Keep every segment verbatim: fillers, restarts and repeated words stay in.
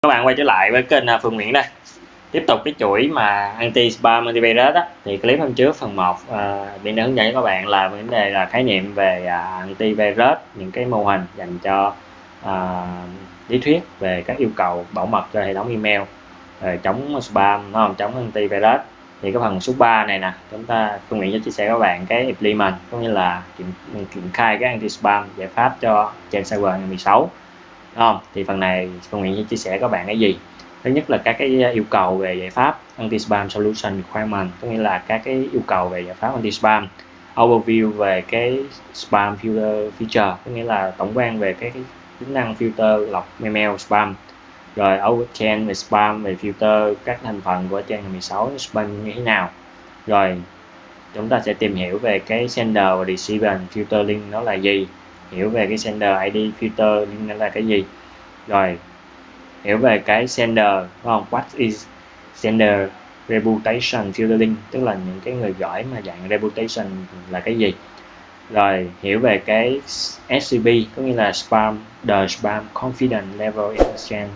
Các bạn quay trở lại với kênh Phương Nguyễn đây. Tiếp tục cái chuỗi mà anti spam antivirus đó, thì clip hôm trước phần một à, bên đã hướng dẫn cho các bạn là vấn đề là khái niệm về à, antivirus, những cái mô hình dành cho à, lý thuyết về các yêu cầu bảo mật cho hệ thống email, rồi chống spam, đúng không? Chống antivirus. Thì cái phần số ba này nè, chúng ta Phương Nguyễn sẽ chia sẻ với các bạn cái implement, cũng như là triển, triển khai cái anti spam giải pháp cho trên server ngày mười sáu. Đúng không? Thì phần này Phương Nguyễn sẽ chia sẻ các bạn cái gì. Thứ nhất là các cái yêu cầu về giải pháp anti spam solution requirement, có nghĩa là các cái yêu cầu về giải pháp anti spam. Overview về cái spam filter feature, có nghĩa là tổng quan về cái, cái tính năng filter lọc email spam. Rồi overchain về spam, về filter các thành phần của trên mười sáu spam như thế nào. Rồi chúng ta sẽ tìm hiểu về cái sender và receiver filter link nó là gì, hiểu về cái sender i đê filter link nó là cái gì, rồi hiểu về cái sender, đúng không? What is sender reputation filtering, tức là những cái người gửi mà dạng reputation là cái gì. Rồi hiểu về cái ét xê bê, có nghĩa là spam the spam confidence level exchange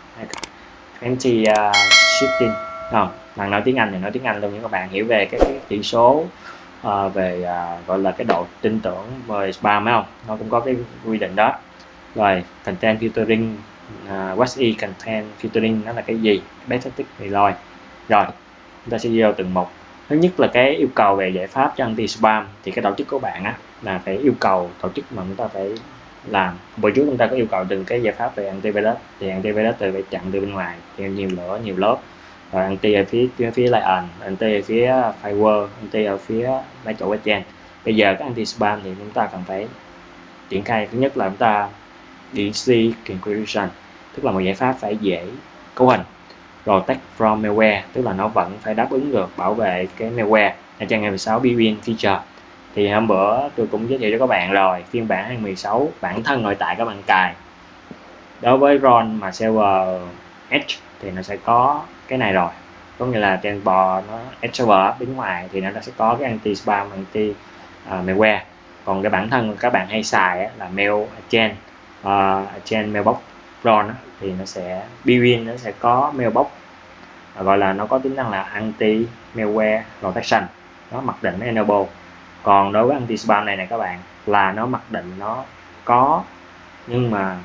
twenty uh, shifting. Không, bạn nói tiếng Anh thì nói tiếng Anh luôn nha các bạn. Hiểu về cái, cái chỉ số uh, về uh, gọi là cái độ tin tưởng về spam, phải không? Nó cũng có cái quy định đó. Rồi content filtering, uh, what is content filtering, nó là cái gì, best practice thì rồi. Rồi chúng ta sẽ đi vào từng một. Thứ nhất là cái yêu cầu về giải pháp cho anti spam. Thì cái tổ chức của bạn á là phải yêu cầu tổ chức mà chúng ta phải làm. Bữa trước chúng ta có yêu cầu từng cái giải pháp về antivirus, thì antivirus từ phải chặn từ bên ngoài theo nhiều lửa nhiều lớp, rồi anti ở phía phía, phía lion, anti ở phía firewall, anti ở phía máy chủ trên. Bây giờ cái anti spam thì chúng ta cần phải triển khai. Thứ nhất là chúng ta đê xê encryption, tức là một giải pháp phải dễ cấu hình. Rồi protect from malware, tức là nó vẫn phải đáp ứng được bảo vệ cái malware. Ở trang mười sáu built-in feature thì hôm bữa tôi cũng giới thiệu cho các bạn rồi, phiên bản hai mười sáu bản thân nội tại các bạn cài. Đối với ron mà server Edge thì nó sẽ có cái này rồi, có nghĩa là trên bò nó Edge server bên ngoài thì nó sẽ có cái anti spam, anti uh, malware. Còn cái bản thân các bạn hay xài á, là mail chain uh, chain mailbox ron á, thì nó sẽ built-in, nó sẽ có mailbox, gọi là nó có tính năng là anti malware protection, nó mặc định nó enable. Còn đối với anti spam này này các bạn, là nó mặc định nó có, nhưng mà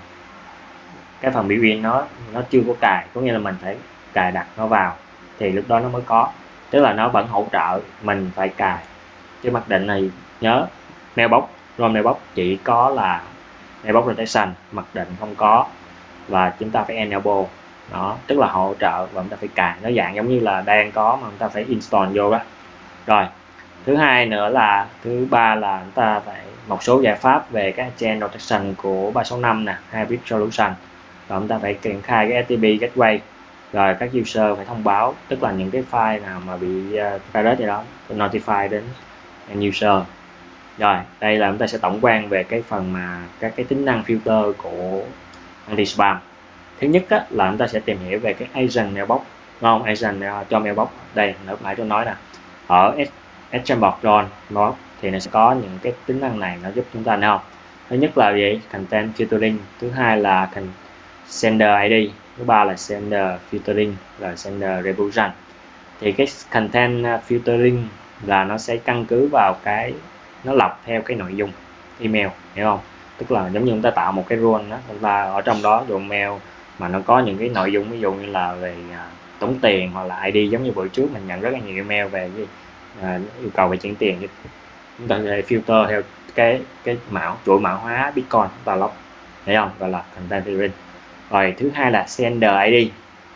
cái phần built-in nó nó chưa có cài, có nghĩa là mình phải cài đặt nó vào thì lúc đó nó mới có, tức là nó vẫn hỗ trợ mình phải cài. Chứ mặc định này nhớ mailbox ron mailbox chỉ có là mailbox protection, mặc định không có, và chúng ta phải enable đó, tức là hỗ trợ và chúng ta phải cài. Nó dạng giống như là đang có mà chúng ta phải install vô đó. Rồi thứ hai nữa là thứ ba là chúng ta phải một số giải pháp về cái chain protection của ba sáu năm nè, hybrid solution. Và chúng ta phải triển khai cái ét tê pê gateway, rồi các user phải thông báo, tức là những cái file nào mà bị uh, virus gì đó notify đến end user. Rồi đây là chúng ta sẽ tổng quan về cái phần mà các cái tính năng filter của anti spam. Thứ nhất á, là chúng ta sẽ tìm hiểu về cái agent mailbox, đúng không? Agent cho mailbox đây lúc nãy tôi nói nè, ở Example ron nó thì nó sẽ có những cái tính năng này, nó giúp chúng ta nào. Thứ nhất là gì? Content filtering. Thứ hai là sender i đê. Thứ ba là sender filtering, là sender reputation. Thì cái content filtering là nó sẽ căn cứ vào cái, nó lọc theo cái nội dung email, hiểu không? Tức là giống như chúng ta tạo một cái role đó, chúng ta ở trong đó dùng mail mà nó có những cái nội dung ví dụ như là về uh, tống tiền hoặc là i đê, giống như bữa trước mình nhận rất là nhiều email về gì uh, yêu cầu về chuyển tiền, chúng ta sẽ filter theo cái cái mã chuỗi mã hóa Bitcoin, chúng ta log, thấy không, gọi là content filtering. Rồi thứ hai là sender i đê.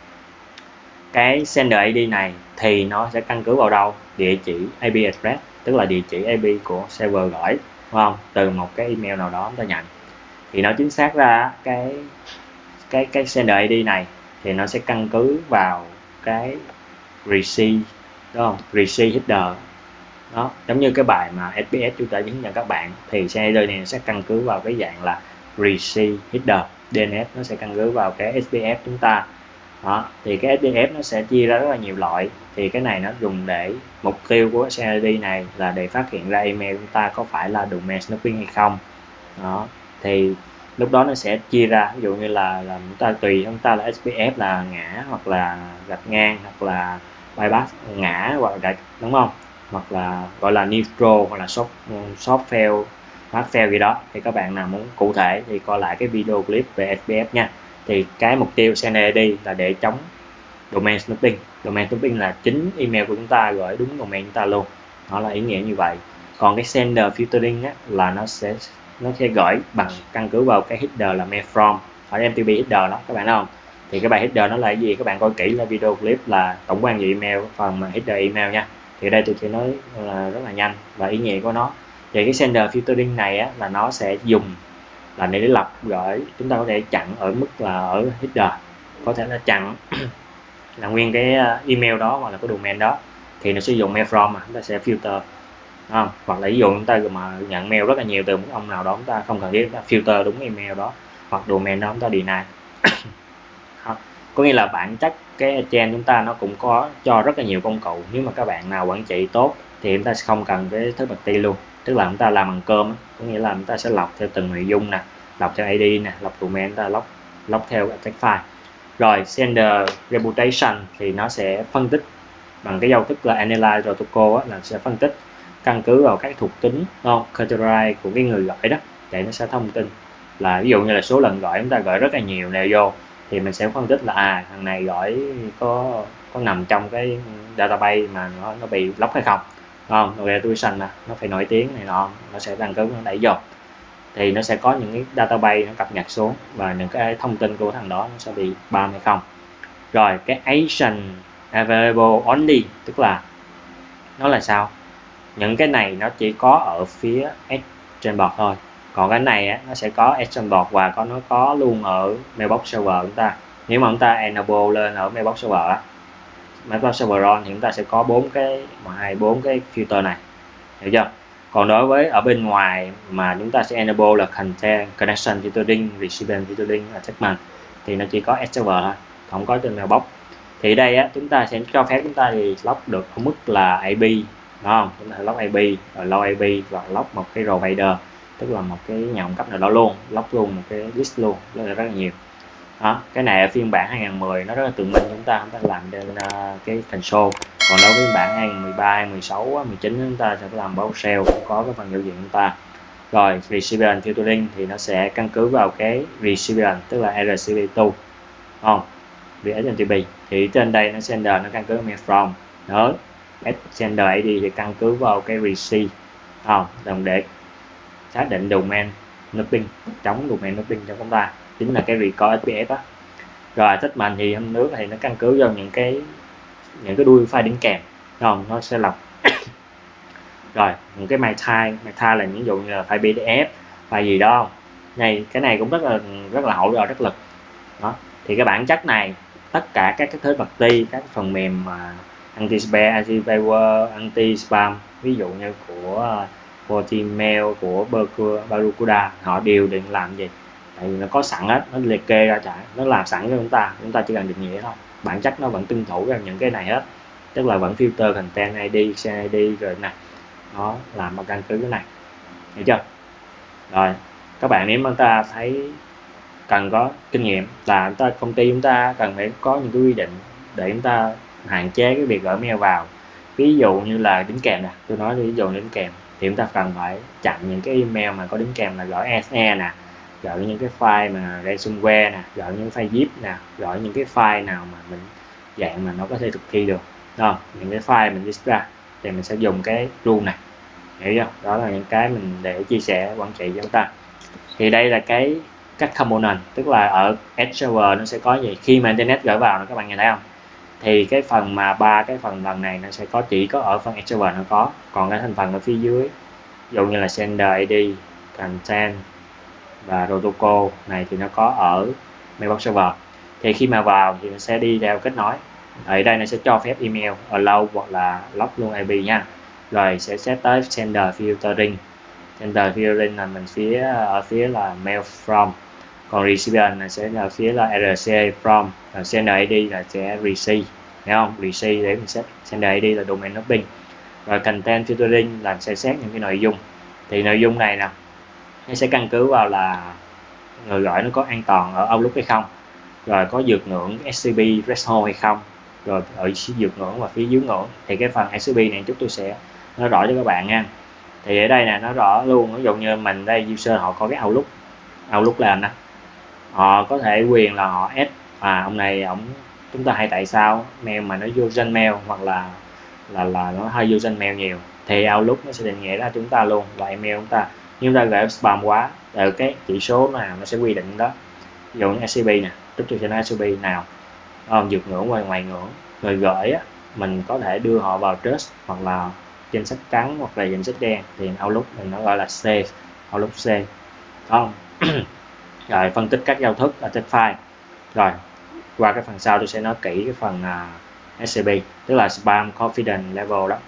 Cái sender i đê này thì nó sẽ căn cứ vào đâu? Địa chỉ i pê address, tức là địa chỉ i pê của server gửi, đúng không? Từ một cái email nào đó chúng ta nhận, thì nó chính xác ra cái cái cái sender i đê này thì nó sẽ căn cứ vào cái receive, đúng không? Receive header đó, giống như cái bài mà ét pê ét chúng ta hướng dẫn các bạn, thì sender i đê này sẽ căn cứ vào cái dạng là receive header. đê en ét nó sẽ căn cứ vào cái ét pê ép chúng ta đó. Thì cái ét pê ép nó sẽ chia ra rất là nhiều loại, thì cái này nó dùng để mục tiêu của sender i đê này là để phát hiện ra email chúng ta có phải là domain snooping hay không đó. Thì lúc đó nó sẽ chia ra, ví dụ như là, là chúng ta tùy chúng ta là ét pê ép là ngã hoặc là gạch ngang hoặc là bypass ngã hoặc là gạch, đúng không, hoặc là gọi là neutral hoặc là soft soft fail, hard fail gì đó. Thì các bạn nào muốn cụ thể thì coi lại cái video clip về ét pê ép nha. Thì cái mục tiêu Sender i đê là để chống domain snooping. Domain snooping là chính email của chúng ta gửi đúng domain chúng ta luôn, nó là ý nghĩa như vậy. Còn cái sender filtering á, là nó sẽ nó sẽ gửi bằng căn cứ vào cái header là mail from ở em tê pê header đó các bạn thấy không. Thì cái bài header nó là cái gì, các bạn coi kỹ là video clip là tổng quan về email, phần mà header email nha. Thì ở đây tôi chỉ nói là rất là nhanh và ý nghĩa của nó. Thì cái sender filtering này á, là nó sẽ dùng là để lọc gửi, chúng ta có thể chặn ở mức là ở header, có thể là chặn là nguyên cái email đó hoặc là cái domain đó, thì nó sử dụng mail from mà chúng ta sẽ filter, không? Hoặc là ví dụ chúng ta mà nhận mail rất là nhiều từ một ông nào đó, chúng ta không cần thiết chúng ta filter đúng email đó hoặc domain đó, chúng ta deny. Có nghĩa là bản chất cái agent chúng ta nó cũng có cho rất là nhiều công cụ. Nếu mà các bạn nào quản trị tốt thì chúng ta sẽ không cần cái third party luôn, tức là chúng ta làm bằng cơm, có nghĩa là chúng ta sẽ lọc theo từng nội dung nè, lọc theo i đê nè, lọc domain, chúng ta lọc lọc theo text file. Rồi sender reputation thì nó sẽ phân tích bằng cái giao thức là analyze protocol á, là sẽ phân tích căn cứ vào các thuộc tính, không, categorize của cái người gọi đó, để nó sẽ thông tin là ví dụ như là số lần gọi chúng ta gọi rất là nhiều nè vô, thì mình sẽ phân tích là à thằng này gọi có có nằm trong cái database mà nó nó bị lóc hay không, không, reputation mà nó phải nổi tiếng này nọ, nó sẽ căn cứ nó đẩy vô, thì nó sẽ có những cái database nó cập nhật xuống và những cái thông tin của thằng đó nó sẽ bị spam hay không. Rồi cái action available only, tức là nó là sao, những cái này nó chỉ có ở phía action board thôi, còn cái này á, nó sẽ có action board và có nó có luôn ở mailbox server chúng ta. Nếu mà chúng ta enable lên ở mailbox server á, mailbox server on thì chúng ta sẽ có bốn cái hai bốn cái filter này, hiểu chưa? Còn đối với ở bên ngoài mà chúng ta sẽ enable là content connection filtering, recipient filtering, attachment, thì nó chỉ có edge server thôi, không có trên mailbox. Thì đây á, chúng ta sẽ cho phép chúng ta thì lock được ở mức là i pê, đúng không? Chúng ta lock i pê, rồi load i pê và lock một cái provider, tức là một cái nhà cung cấp nào đó luôn, lock luôn một cái list luôn, rất là rất là nhiều. Đó, cái này ở phiên bản hai nghìn mười nó rất là tự mình, chúng ta chúng ta làm trên uh, cái console. Còn đối với bản hai nghìn mười ba, mười sáu, mười chín chúng ta sẽ làm báo shell, cũng có cái phần giao diện chúng ta. Rồi recipient filtering thì nó sẽ căn cứ vào cái recipient, tức là rờ xê pê hai, không? Vì ét em tê pê thì trên đây nó sender nó căn cứ mail from, đó sender i đê thì căn cứ vào cái receive, không? Đồng để xác định domain mapping, chống domain mapping cho chúng ta, chính là cái record ét pê ép á. Rồi attachment thì hôm nước thì nó căn cứ vào những cái những cái đuôi file đính kèm, không? Nó sẽ lọc rồi những cái my type, my type là ví dụ như là file pê đê ép, file gì đó. Này cái này cũng rất là rất là hỗ trợ rất lực đó. Thì cái bản chất này tất cả các cái third party, các phần mềm mà anti spam, anti spyware, anti spam, ví dụ như của Fortimail, của Barracuda, họ đều định làm gì, tại vì nó có sẵn hết, nó liệt kê ra trả, nó làm sẵn cho chúng ta, chúng ta chỉ cần định nghĩa thôi, bản chất nó vẫn tuân thủ ra những cái này hết, tức là vẫn filter content i đê, share i đê rồi này, nó làm bằng căn cứ cái này, hiểu chưa? Rồi các bạn nếu mà ta thấy cần có kinh nghiệm là chúng ta công ty chúng ta cần phải có những cái quy định để chúng ta hạn chế cái việc gửi mail vào, ví dụ như là đính kèm nè, tôi nói ví dụ đính kèm thì chúng ta cần phải chặn những cái email mà có đính kèm là gửi e ét e nè, gửi những cái file mà ransomware nè, gửi những file zip nè, gửi những cái file nào mà mình dạng mà nó có thể thực thi được, không? Những cái file mình list ra thì mình sẽ dùng cái rule này, hiểu chưa? Đó là những cái mình để chia sẻ quản trị cho chúng ta. Thì đây là cái các component, tức là ở edge server nó sẽ có gì khi mà internet gửi vào, các bạn nhìn thấy không? Thì cái phần mà ba cái phần lần này nó sẽ có chỉ có ở phần edge server nó có, còn cái thành phần ở phía dưới, ví dụ như là sender i đê, content và protocol này thì nó có ở mailbox server. Thì khi mà vào thì nó sẽ đi theo kết nối, ở đây nó sẽ cho phép email allow hoặc là lock luôn i pê nha. Rồi sẽ set tới sender filtering, sender filtering là mình phía ở phía là mail from, còn recipient là sẽ là phía là rờ xê from, và sender i đê là sẽ receive, hiểu không? Receive để mình set sender i đê là domain mapping. Rồi content filtering là sẽ xét những cái nội dung, thì nội dung này nè nó sẽ căn cứ vào là người gửi nó có an toàn ở Outlook hay không, rồi có vượt ngưỡng ét xê bê threshold hay không, rồi ở vượt ngưỡng và phía dưới ngưỡng. Thì cái phần ét xê bê này chúng tôi sẽ nói rõ cho các bạn nha. Thì ở đây nè nó rõ luôn, ví dụ như mình đây user họ có cái Outlook Outlook là nè, họ có thể quyền là họ add à ông này ông chúng ta hay tại sao mail mà nó vô junk mail hoặc là là là nó hay vô junk mail nhiều thì Outlook nó sẽ định nghĩa ra chúng ta luôn là email chúng ta, nhưng chúng ta gửi spam quá từ cái chỉ số nào nó sẽ quy định đó. Ví dụ như ét xê bê nè, chúng tôi sẽ nói ét xê bê nào không vượt ngưỡng qua ngoài ngưỡng, người gửi á, mình có thể đưa họ vào trust hoặc là danh sách trắng hoặc là danh sách đen, thì Outlook mình nó gọi là C, Outlook C, không? Rồi phân tích các giao thức ở text file. Rồi qua cái phần sau tôi sẽ nói kỹ cái phần uh, ét xê bê, tức là spam confidence level đó.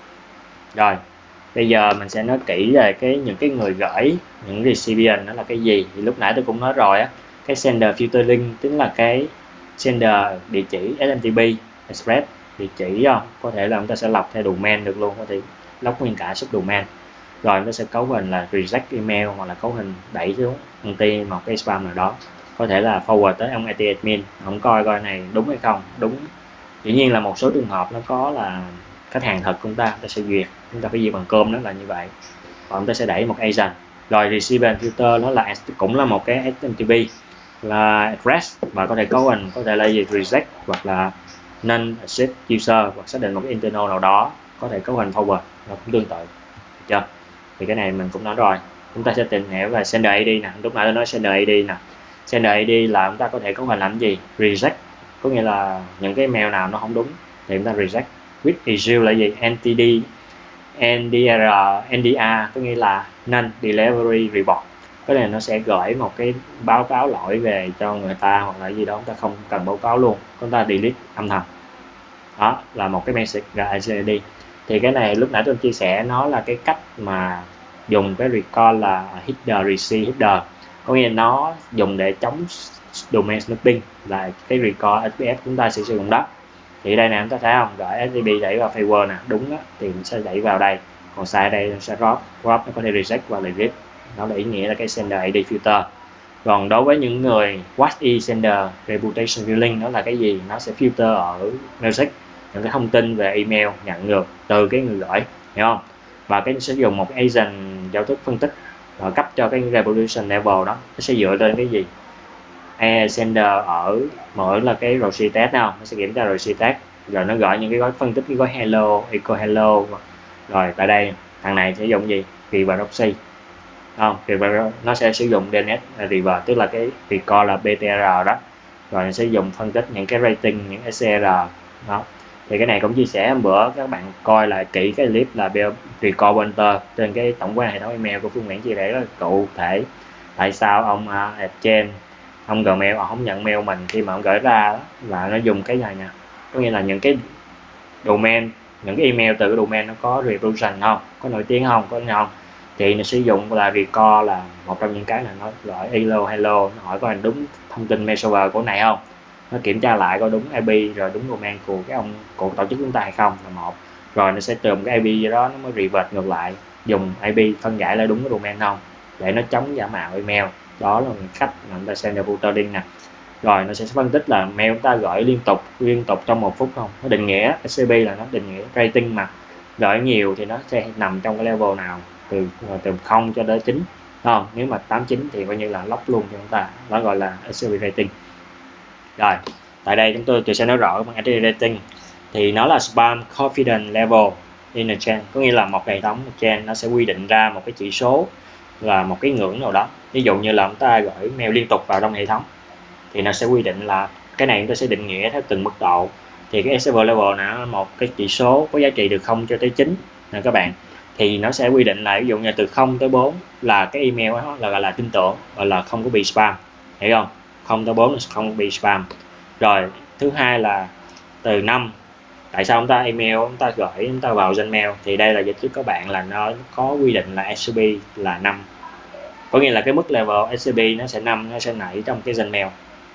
Rồi bây giờ mình sẽ nói kỹ về cái những cái người gửi, những recipient nó là cái gì. Thì lúc nãy tôi cũng nói rồi á, cái sender filtering tính là cái sender địa chỉ ét em tê pê express địa chỉ không, có thể là chúng ta sẽ lọc theo domain được luôn, có thể lọc nguyên cả subdomain. Rồi nó sẽ cấu hình là reject email hoặc là cấu hình đẩy xuống anti một cái spam nào đó, có thể là forward tới ông i tê admin, không coi coi này đúng hay không đúng. Dĩ nhiên là một số trường hợp nó có là khách hàng thật chúng ta, ta sẽ duyệt, chúng ta phải duyệt bằng com, đó là như vậy, và chúng ta sẽ đẩy một agent. Rồi recipient filter nó là cũng là một cái ét em tê pê là address, và có thể cấu hình có thể là gì reject hoặc là non accept user, hoặc xác định một cái internal nào đó, có thể cấu hình forward, nó cũng tương tự, được chưa? Thì cái này mình cũng nói rồi. Chúng ta sẽ tìm hiểu về sender i đê nè, lúc nãy tôi nói sender i đê nè. Sender i đê là chúng ta có thể cấu hình làm gì? Reject, có nghĩa là những cái mail nào nó không đúng thì chúng ta reject. With issue là gì? en tê đê, en đê rờ, en đê a có nghĩa là non delivery report, cái này nó sẽ gửi một cái báo cáo lỗi về cho người ta hoặc là gì đó, chúng ta không cần báo cáo luôn, chúng ta delete âm thầm. Đó là một cái message i đê. Thì cái này lúc nãy tôi chia sẻ nó là cái cách mà dùng cái recall là header receive header, có nghĩa là nó dùng để chống domain snooping, là cái recall ét pê ép chúng ta sẽ sử dụng đó. Thì đây nè chúng ta thấy không, gửi ét tê pê đẩy vào firewall nè, đúng đó, thì mình sẽ đẩy vào đây, còn sai đây nó sẽ drop drop nó có thể reject và delete, nó là ý nghĩa là cái sender i đê filter. Còn đối với những người what is sender reputation filling, nó là cái gì? Nó sẽ filter ở message những cái thông tin về email nhận được từ cái người gửi, hiểu không? Và cái sẽ dùng một agent giao thức phân tích và cấp cho cái reputation level đó, nó sẽ dựa trên cái gì? E sender ở mở là cái receive test nào, nó sẽ kiểm tra receive test, rồi nó gọi những cái gói phân tích, cái gói hello, echo hello. Rồi tại đây thằng này sẽ dùng gì? Reverse proxy, không? Reverse nó sẽ sử dụng đê en ét reverse, tức là cái recall là bê tê rờ đó, rồi nó sẽ dùng phân tích những cái rating, những ét xê rờ đó. Thì cái này cũng chia sẻ hôm bữa, các bạn coi lại kỹ cái clip là recall pointer trên cái tổng quan hệ thống email của Phương Nguyễn chia sẻ rất là cụ thể tại sao ông uh, exchange ông Gmail ông không nhận mail mình khi mà ông gửi ra đó, là nó dùng cái này nè, có nghĩa là những cái domain, những cái email từ cái domain nó có reputation không, có nổi tiếng không, có không, thì nó sử dụng là recall là một trong những cái là nó gọi hello hello, nó hỏi có đúng thông tin mail server của này không, nó kiểm tra lại có đúng i pê rồi đúng domain của cái ông của tổ chức chúng ta hay không là một, rồi nó sẽ tìm cái i pê đó nó mới revert ngược lại, dùng i pê phân giải lại đúng cái domain không, để nó chống giả mạo email. Đó là một cách mà chúng ta sender filtering nè. Rồi nó sẽ phân tích là mail chúng ta gửi liên tục liên tục trong một phút không, nó định nghĩa ét xê bê là nó định nghĩa rating, mà gửi nhiều thì nó sẽ nằm trong cái level nào từ từ không cho đến chín, không? Nếu mà tám chín thì coi như là lock luôn cho chúng ta, nó gọi là ét xê bê rating. Rồi tại đây chúng tôi tôi sẽ nói rõ bằng ét xê bê rating, thì nó là spam confidence level in a chain, có nghĩa là một hệ thống một chain nó sẽ quy định ra một cái chỉ số là một cái ngưỡng nào đó. Ví dụ như là chúng ta gửi mail liên tục vào trong hệ thống thì nó sẽ quy định là cái này chúng ta sẽ định nghĩa theo từng mức độ, thì cái acceptable level là một cái chỉ số có giá trị từ không cho tới chín nè các bạn, thì nó sẽ quy định là ví dụ như từ không tới bốn là cái email đó là gọi là tin tưởng, gọi là không có bị spam, hiểu không? Không tới bốn là không bị spam. Rồi thứ hai là từ năm, tại sao chúng ta email chúng ta gửi chúng ta vào Gmail, thì đây là giải thích các bạn là nó có quy định là ét xê bê là năm, có nghĩa là cái mức level ét xê bê nó sẽ năm, nó sẽ nảy trong cái Gmail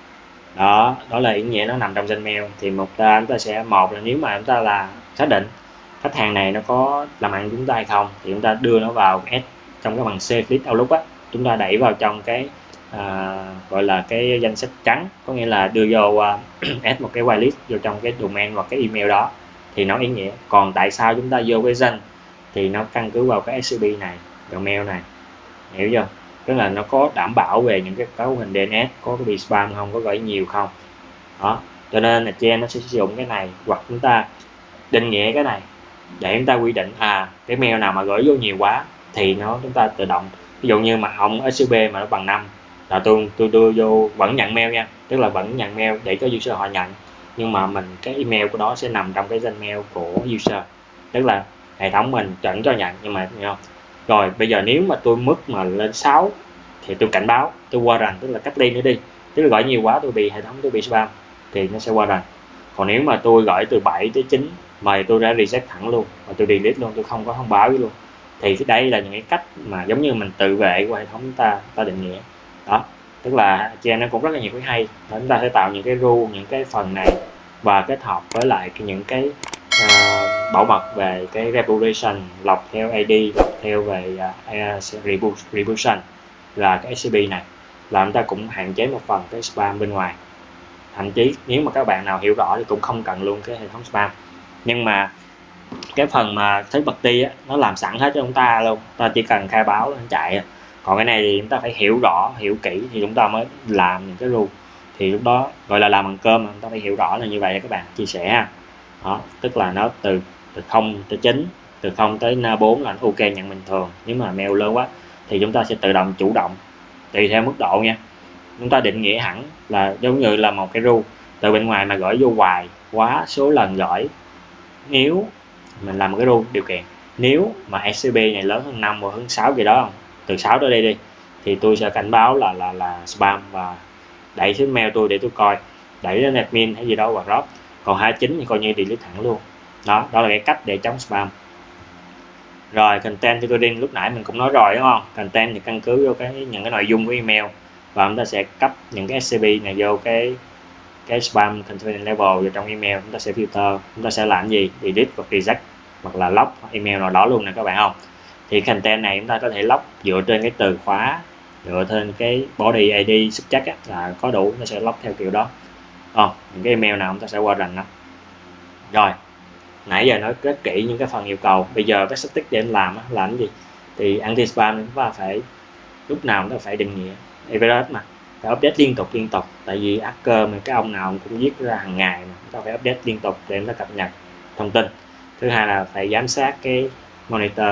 đó, đó là ý nghĩa nó nằm trong Gmail. Thì một ta chúng ta sẽ một là nếu mà chúng ta là xác định khách hàng này nó có làm ăn chúng ta hay không, thì chúng ta đưa nó vào S trong cái bằng C list Outlook á, chúng ta đẩy vào trong cái à, gọi là cái danh sách trắng, có nghĩa là đưa vô uh, add một cái whitelist vô trong cái domain hoặc cái email đó thì nó ý nghĩa. Còn tại sao chúng ta vô cái danh thì nó căn cứ vào cái ét xê pê này, domain này, hiểu chưa? Tức là nó có đảm bảo về những cái cấu hình đê en ét, có cái bị spam không, có gửi nhiều không đó. Cho nên là trên nó sẽ sử dụng cái này, hoặc chúng ta định nghĩa cái này để chúng ta quy định à cái mail nào mà gửi vô nhiều quá thì nó chúng ta tự động, ví dụ như mà ông ét xê pê mà nó bằng năm là tôi tôi đưa vô vẫn nhận mail nha, tức là vẫn nhận mail để cho user họ nhận, nhưng mà mình cái email của đó sẽ nằm trong cái danh mail của user, tức là hệ thống mình chuẩn cho nhận. Nhưng mà không? Rồi bây giờ nếu mà tôi mức mà lên sáu thì tôi cảnh báo, tôi qua rành, tức là cách ly nữa đi, tức là gọi nhiều quá tôi bị hệ thống tôi bị spam thì nó sẽ qua rành. Còn nếu mà tôi gửi từ bảy tới chín mà tôi đã reset thẳng luôn và tôi delete luôn, tôi không có thông báo với luôn, thì đây là những cái cách mà giống như mình tự vệ của hệ thống chúng ta ta định nghĩa đó. Tức là trên nó cũng rất là nhiều cái hay, chúng ta sẽ tạo những cái rule, những cái phần này và kết hợp với lại những cái uh, bảo mật về cái reputation, lọc theo i đê, lọc theo về uh, reputation là cái ét xê pê này, là chúng ta cũng hạn chế một phần cái spam bên ngoài. Thậm chí nếu mà các bạn nào hiểu rõ thì cũng không cần luôn cái hệ thống spam, nhưng mà cái phần mà third party á, nó làm sẵn hết cho chúng ta luôn, ta chỉ cần khai báo nó chạy. Còn cái này thì chúng ta phải hiểu rõ, hiểu kỹ thì chúng ta mới làm những cái rule, thì lúc đó gọi là làm bằng cơm mà chúng ta phải hiểu rõ là như vậy. Các bạn chia sẻ đó, tức là nó từ từ không tới chín, từ không tới bốn là nó ok nhận bình thường. Nếu mà mail lớn quá thì chúng ta sẽ tự động chủ động tùy theo mức độ nha. Chúng ta định nghĩa hẳn là giống như là một cái rule từ bên ngoài mà gửi vô hoài quá số lần gửi, nếu mình làm một cái rule điều kiện, nếu mà ét xê pê này lớn hơn năm hoặc hơn sáu gì đó, từ sáu tới đây đi, thì tôi sẽ cảnh báo là là là spam và đẩy xuống mail tôi để tôi coi, đẩy đến admin hay gì đó hoặc drop. Còn hai mươi chín thì coi như delete thẳng luôn đó. Đó là cái cách để chống spam. Rồi content filtering lúc nãy mình cũng nói rồi đúng không? Content thì căn cứ vô cái những cái nội dung của email và chúng ta sẽ cấp những cái ét xê pê này vô cái cái spam content level vào trong email. Chúng ta sẽ filter, chúng ta sẽ làm gì? Delete hoặc reject hoặc là lock email nào đó luôn nè các bạn không? Thì content này chúng ta có thể lock dựa trên cái từ khóa, dựa trên cái body i đê subject á, là có đủ, nó sẽ lock theo kiểu đó. Ờ, những cái email nào chúng ta sẽ qua rành đó. Rồi nãy giờ nói rất kỹ những cái phần yêu cầu, bây giờ cái static để làm làm cái gì? Thì anti spam chúng ta phải lúc nào chúng ta phải định nghĩa average mà phải update liên tục liên tục, tại vì hacker mà cái ông nào cũng viết ra hàng ngày mà chúng ta phải update liên tục để chúng ta cập nhật thông tin. Thứ hai là phải giám sát cái monitor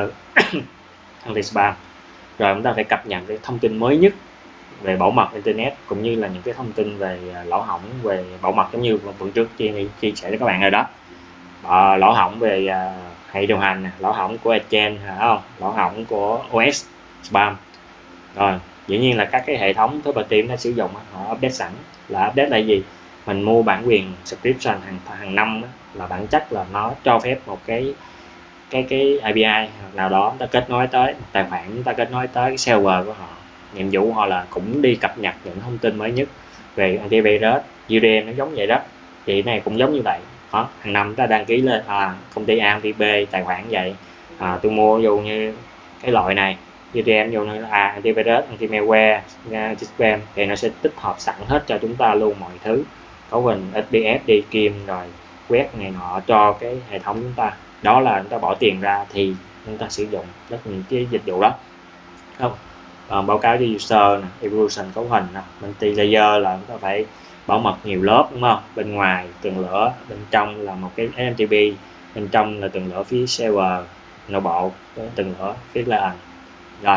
anti spam, rồi chúng ta phải cập nhật cái thông tin mới nhất về bảo mật internet cũng như là những cái thông tin về lỗ hổng về bảo mật, giống như phần trước chia, chia sẻ với các bạn rồi đó. À, lỗ hổng về à, hệ điều hành, lỗ hổng của Exchange, không? Lỗ hổng của o ét spam. Rồi dĩ nhiên là các cái hệ thống third party nó sử dụng họ update sẵn. Là update là gì? Mình mua bản quyền subscription hàng hàng năm đó, là bản chất là nó cho phép một cái cái cái a pê i nào đó ta kết nối tới tài khoản, ta kết nối tới cái server của họ. Nhiệm vụ họ là cũng đi cập nhật những thông tin mới nhất về antivirus, u đê em nó giống vậy đó. Thì này cũng giống như vậy. Đó, hàng năm ta đăng ký lên à, công ty A, công ty B, tài khoản vậy, à, tôi mua ví dụ như cái loại này u đê em, ví dụ như à, antivirus, anti-malware, anti-spam thì nó sẽ tích hợp sẵn hết cho chúng ta luôn mọi thứ, cấu hình ét pê ép đi kim rồi quét này nọ cho cái hệ thống chúng ta. Đó là chúng ta bỏ tiền ra thì chúng ta sử dụng rất nhiều cái dịch vụ đó không. Còn báo cáo cho user, evolution cấu hình, multi layer là chúng ta phải bảo mật nhiều lớp đúng không? Bên ngoài tường lửa, bên trong là một cái ét em tê pê, bên trong là tường lửa phía server, nội bộ tường lửa phía LAN. Rồi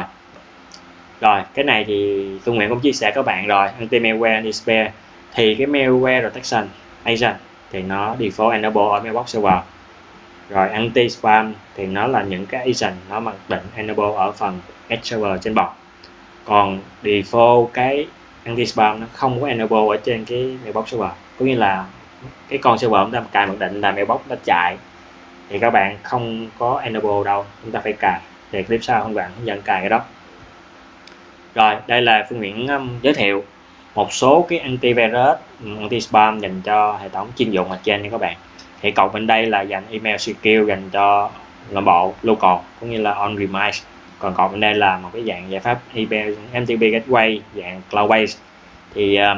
rồi cái này thì tôi nguyện cũng chia sẻ các bạn rồi. Anti malware, anti spam thì cái malware protection agent thì nó default enable ở mailbox server. Rồi anti spam thì nó là những cái agent nó mặc định enable ở phần edge server trên board. Còn default cái anti spam nó không có enable ở trên cái mailbox server, có nghĩa là cái con server chúng ta cài mặc định là mailbox nó chạy thì các bạn không có enable đâu, chúng ta phải cài. Thì clip sau không bạn hướng dẫn cài cái đó. Rồi đây là Phương Nguyễn um, giới thiệu một số cái antivirus, anti spam dành cho hệ thống chuyên dụng ở trên nha các bạn. Thì cộng bên đây là dành email secure dành cho nội bộ local cũng như là on premise. còn còn bên đây là một cái dạng giải pháp email em tê pê gateway dạng cloud based. Thì uh,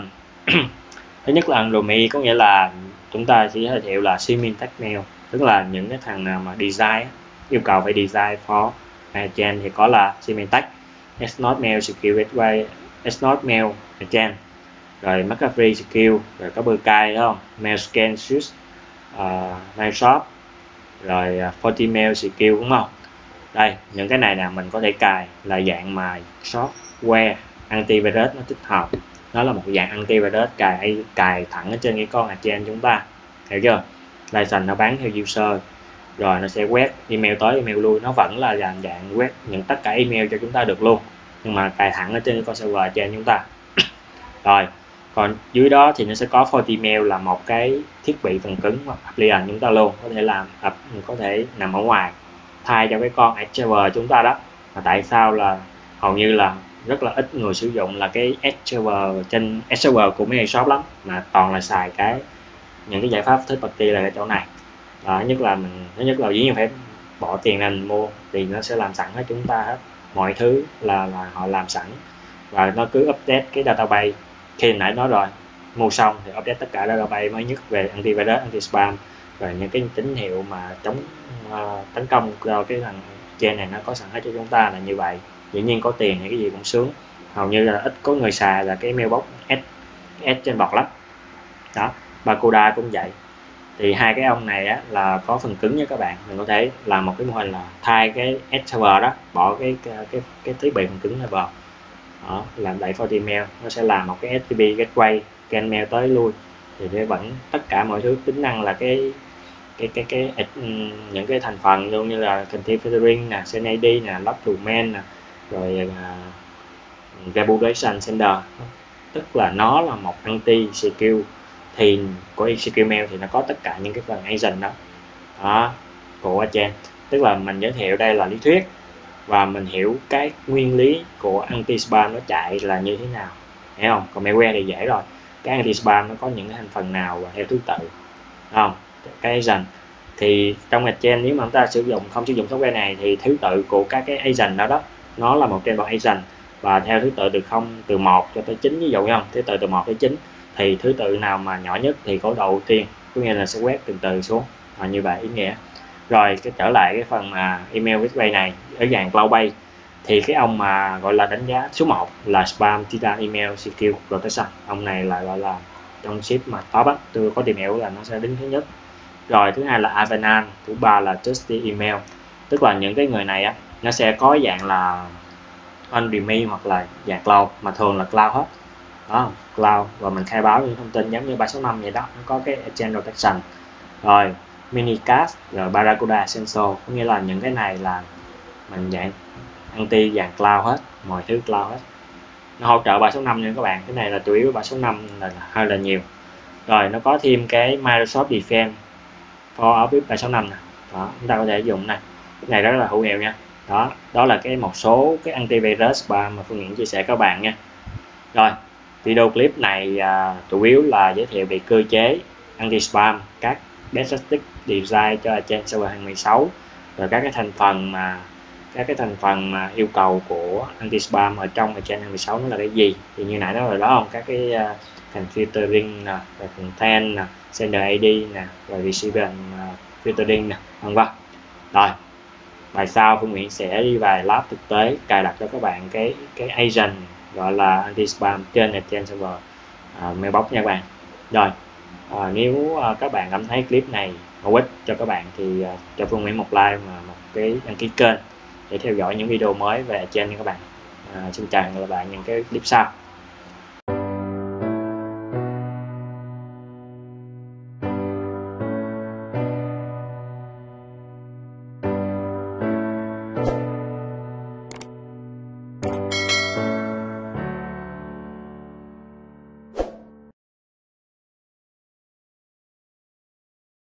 thứ nhất là Android mail, có nghĩa là chúng ta chỉ giới thiệu là symantec mail, tức là những cái thằng nào mà design yêu cầu phải design for agent thì có là symantec, snot mail secure gateway, snot mail agent, rồi McAfee secure, rồi có Berkay đúng không, mail scan suite, uh, mail shop, rồi uh, forty mail secure đúng không. Đây những cái này là mình có thể cài là dạng mà software antivirus nó tích hợp, nó là một dạng antivirus cài cài thẳng ở trên cái con agent chúng ta, hiểu chưa. License nó bán theo user, rồi nó sẽ quét email tới email lui, nó vẫn là dạng dạng quét những tất cả email cho chúng ta được luôn, nhưng mà cài thẳng ở trên cái con server agent chúng ta. Rồi còn dưới đó thì nó sẽ có forty mail là một cái thiết bị phần cứng hoặc application chúng ta luôn, có thể làm có thể nằm ở ngoài thay cho cái con Edge server chúng ta đó. Mà tại sao là hầu như là rất là ít người sử dụng là cái Edge server, trên Edge server của mấy shop lắm, mà toàn là xài cái những cái giải pháp third party là cái chỗ này đó. Nhất là mình thứ nhất là dĩ nhiên phải bỏ tiền ra mình mua thì nó sẽ làm sẵn hết chúng ta hết, mọi thứ là là họ làm sẵn, và nó cứ update cái database. Khi nãy nói rồi, mua xong thì update tất cả database mới nhất về antivirus, anti spam, rồi những cái tín hiệu mà chống uh, tấn công do cái thằng trên này nó có sẵn hết cho chúng ta là như vậy. Dĩ nhiên có tiền thì cái gì cũng sướng, hầu như là ít có người xài là cái mailbox S, S trên bọt lắm đó. Barracuda cũng vậy. Thì hai cái ông này á, là có phần cứng nha các bạn, mình có thể làm một cái mô hình là thay cái Edge server đó, bỏ cái cái cái thiết bị phần cứng này vào đó, làm đẩy forty mail, nó sẽ làm một cái ét tê pê gateway scan mail tới lui, thì nó vẫn tất cả mọi thứ tính năng là cái cái cái cái, cái những cái thành phần luôn như là content filtering nè, send i đê nè, log domain nè, rồi uh, reputation sender, tức là nó là một anti secure. Thì của secure mail thì nó có tất cả những cái phần agent đó, đó của agent, tức là mình giới thiệu đây là lý thuyết và mình hiểu cái nguyên lý của anti spam nó chạy là như thế nào, hiểu không. Còn malware thì dễ rồi, cái anti spam nó có những cái thành phần nào và theo thứ tự, không cái agent thì trong agent nếu mà chúng ta sử dụng không sử dụng software này thì thứ tự của các cái agent đó đó nó là một trên một agent, và theo thứ tự từ không từ một cho tới chín, ví dụ không, thứ tự từ một tới chín, thì thứ tự nào mà nhỏ nhất thì có đầu ưu tiên, có nghĩa là sẽ quét từ từ xuống, và như vậy ý nghĩa. Rồi cái trở lại cái phần mà email gateway này ở dạng cloud based, thì cái ông mà gọi là đánh giá số một là Spam Titan Email Secure Protection, ông này là gọi là trong ship mà top á, tôi có tìm hiểu là nó sẽ đứng thứ nhất. Rồi thứ hai là Avenan, thứ ba là Trusty Email, tức là những cái người này á nó sẽ có dạng là on-premise hoặc là dạng cloud, mà thường là cloud hết đó, cloud, và mình khai báo những thông tin giống như ba sáu năm vậy đó, nó có cái agent protection. Rồi Minicast, rồi Barracuda Sensor, có nghĩa là những cái này là mình dạng anti dạng cloud hết, mọi thứ cloud hết, nó hỗ trợ ba sáu năm nha các bạn. Cái này là chủ yếu ba sáu năm là hơi là nhiều. Rồi nó có thêm cái Microsoft Defense for Office ba sáu năm nè, đó chúng ta có thể dùng này, cái này rất là hữu hiệu nha. Đó đó là cái một số cái antivirus spam mà Phương Nguyễn chia sẻ các bạn nha. Rồi video clip này à, chủ yếu là giới thiệu về cơ chế anti spam, các best practice design cho agent server hai mươi sáu, rồi các cái thành phần mà các cái thành phần mà yêu cầu của anti spam ở trong agent hai mươi sáu nó là cái gì, thì như nãy nói rồi đó không, các cái uh, thành filtering nè, rồi content nè, sender i đê nè, rồi receiver uh, filtering nè, vân vân. Rồi bài sau Phương Nguyễn sẽ đi vài lab thực tế cài đặt cho các bạn cái cái agent gọi là anti spam trên agent server uh, mailbox nha các bạn. Rồi à, nếu uh, các bạn cảm thấy clip này hữu ích cho các bạn thì uh, cho Phương Nguyễn một like và một cái đăng ký kênh để theo dõi những video mới về agent nha các bạn. À, xin chào các bạn những cái clip sau.